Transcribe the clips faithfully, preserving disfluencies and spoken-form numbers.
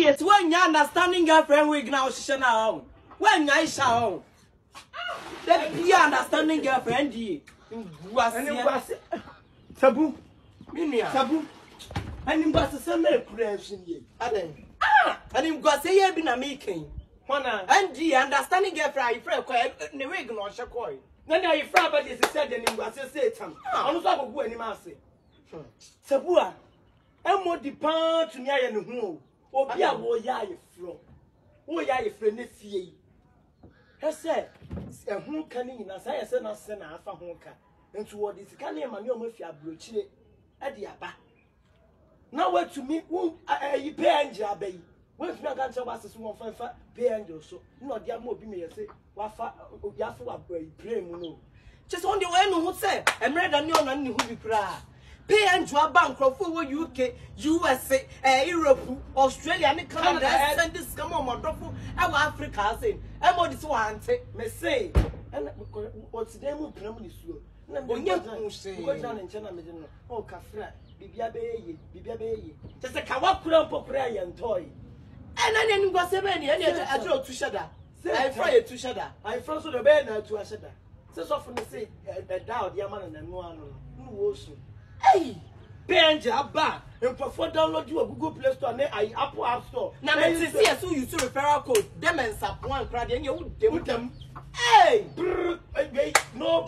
years when you understanding girlfriend wig now she now. When I shall that be understanding girlfriend ye. Was any was taboo. Minia taboo. And him was a summer creation ye. Ah, and him was a year been a making. And ye understanding girlfriend, if the wig no shakoi. Then I fry but is said and him was a Satan. I'm not going to go any massy. Tebuaa. I'm more depart to me and who. Or be a warrior flow. Oh, ya, if friend see. I said, a who can in as I said, not send a honka. And toward this can name and your mafia brooch at the abba. Now, what to me, who you pay and jabby. When's my grandson was a small fan, pay angel so. Not the more be me, say, Wafa, Yafu, pray, no. Just on the way, who said, and read a new one who be proud. Pay and draw bankrupt for U K, U S A, Europe, Australia, and Canada, and this come on, Modrofu, our Africa, saying, I'm on this one, may say, and what's the name of Pramusu? No, say, and China, oh, Cafra, Bibia Bay, Bibia Bay, just a Kawakura Popray and toy. And I didn't go seven, and I drove to Shada. I fired to Shada. I froze the bed to a Shada. So often they say, a doubt, Yaman and one, no ocean. Hey, Benja back and perform download you a Google Play Store and I Apple App Store. Now, I see as you use referral code. Them and sap one crowd and you would them. Hey, no,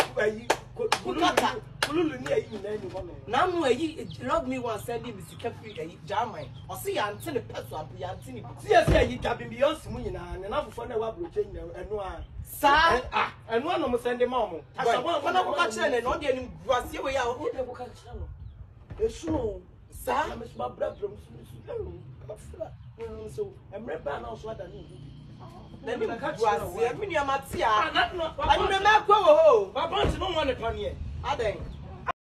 now, no, you love me one sending Mister Caffrey a German or see until the person be Antony. Yes, you can be beyond Smina and enough for the Wabru and one. Sir, and one almost send the mom. I want one of catching and not getting grassy way out. It's true, sir. I'm my brother. So I'm red band also. What I need. Let me catch you. I'm in your Matia. I don't know. My bunch don't want to come here. I think.